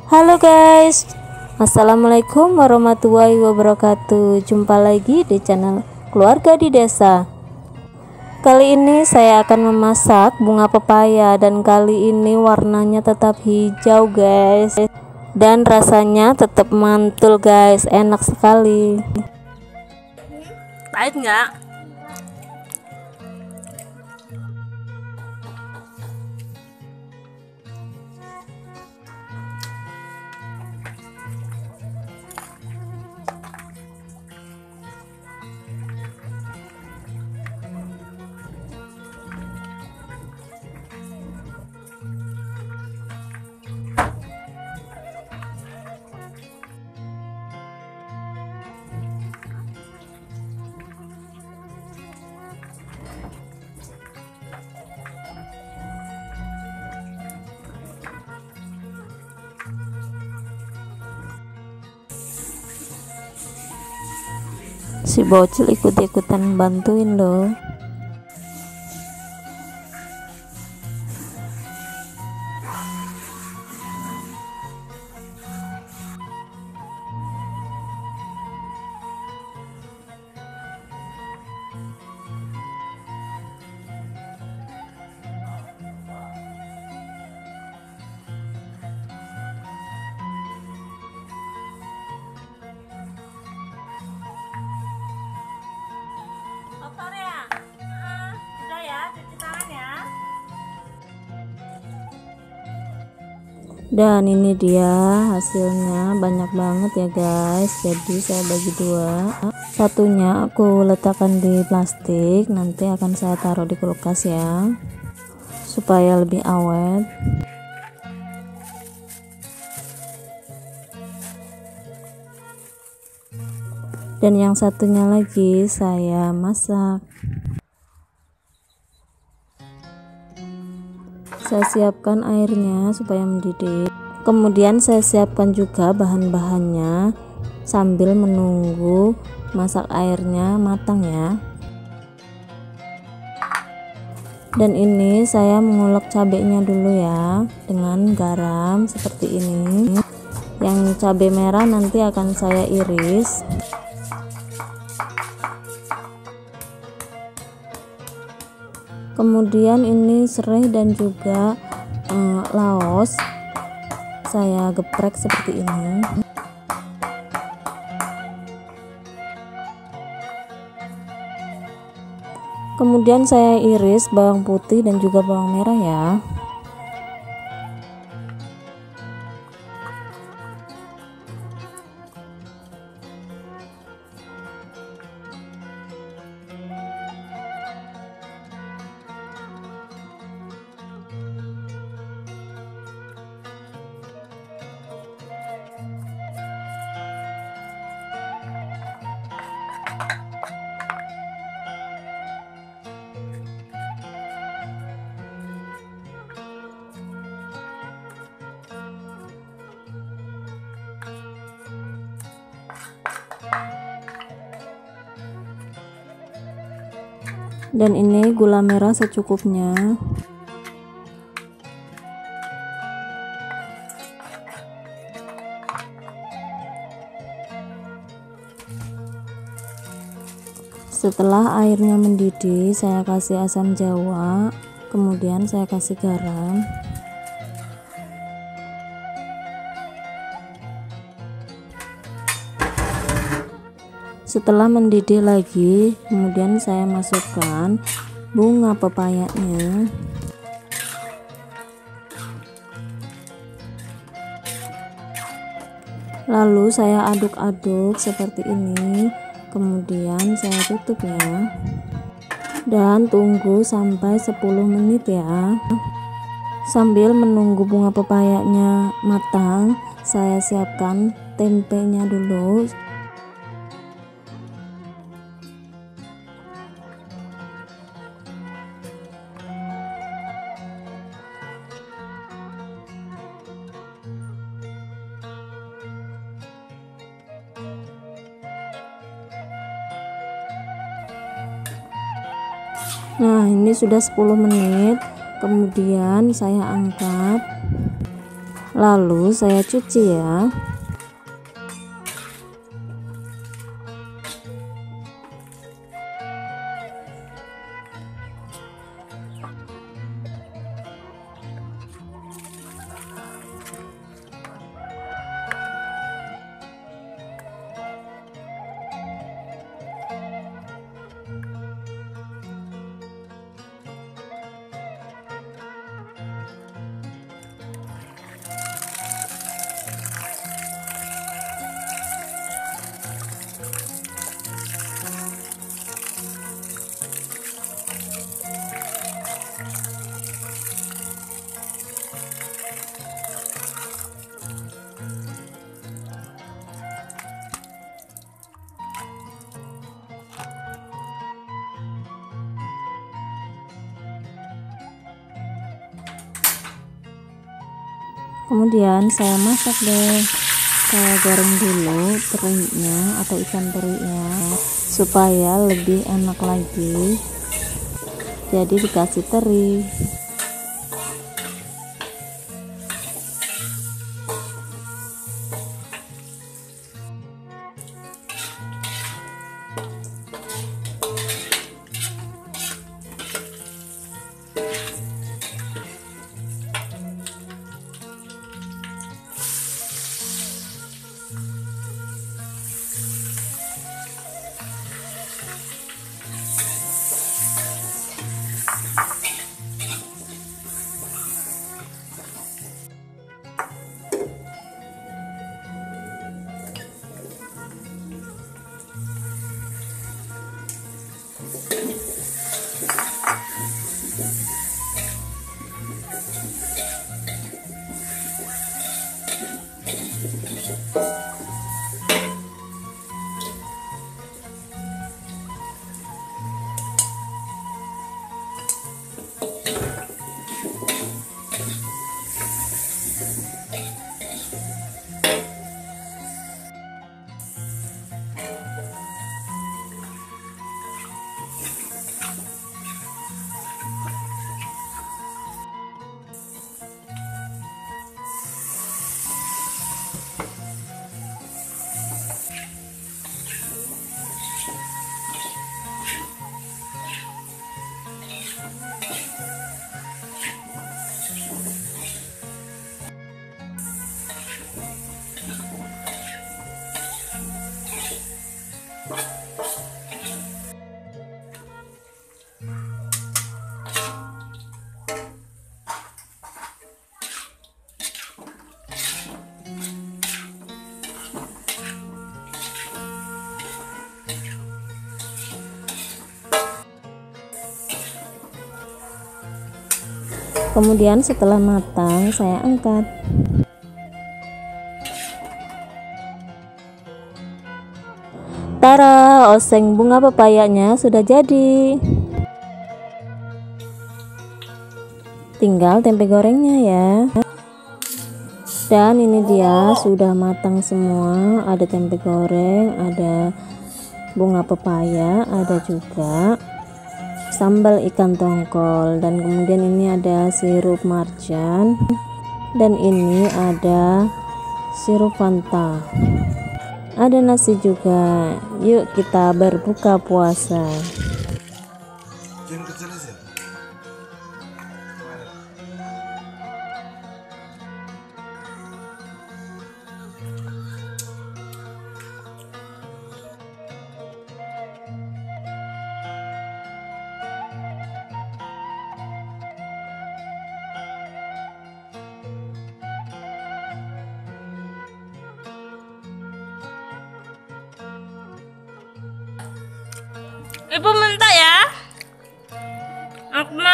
Halo guys, assalamualaikum warahmatullahi wabarakatuh. Jumpa lagi di channel Keluarga di Desa. Kali ini saya akan memasak bunga pepaya, dan kali ini warnanya tetap hijau guys, dan rasanya tetap mantul guys, enak sekali. Pahit nggak? Si bocil ikut-ikutan bantuin loh. Kotor ya? Udah ya, cuci tangan ya. Dan ini dia hasilnya, banyak banget ya guys. Jadi saya bagi dua. Satunya aku letakkan di plastik, nanti akan saya taruh di kulkas ya, supaya lebih awet. Dan yang satunya lagi saya masak. Saya siapkan airnya supaya mendidih. Kemudian saya siapkan juga bahan-bahannya sambil menunggu masak airnya matang ya. Dan ini saya mengulek cabenya dulu ya, dengan garam seperti ini. Yang cabai merah nanti akan saya iris. Kemudian ini serai dan juga laos saya geprek seperti ini. Kemudian saya iris bawang putih dan juga bawang merah ya. Dan ini gula merah secukupnya. Setelah airnya mendidih, saya kasih asam jawa, kemudian saya kasih garam. Setelah mendidih lagi, kemudian saya masukkan bunga pepayanya. Lalu saya aduk-aduk seperti ini. Kemudian saya tutup ya. Dan tunggu sampai 10 menit ya. Sambil menunggu bunga pepayanya matang, saya siapkan tempenya dulu. Nah, ini sudah 10 menit. Kemudian saya angkat. Lalu saya cuci ya. Kemudian saya masak deh, saya goreng dulu terinya atau ikan terinya supaya lebih enak lagi, jadi dikasih teri. Kemudian setelah matang saya angkat. Tara, oseng bunga pepayanya sudah jadi. Tinggal tempe gorengnya ya. Dan ini dia sudah matang semua, ada tempe goreng, ada bunga pepaya, ada juga sambal ikan tongkol, dan kemudian ini ada sirup marjan, dan ini ada sirup Fanta, ada nasi juga. Yuk kita berbuka puasa. Ibu minta ya. Aku mau.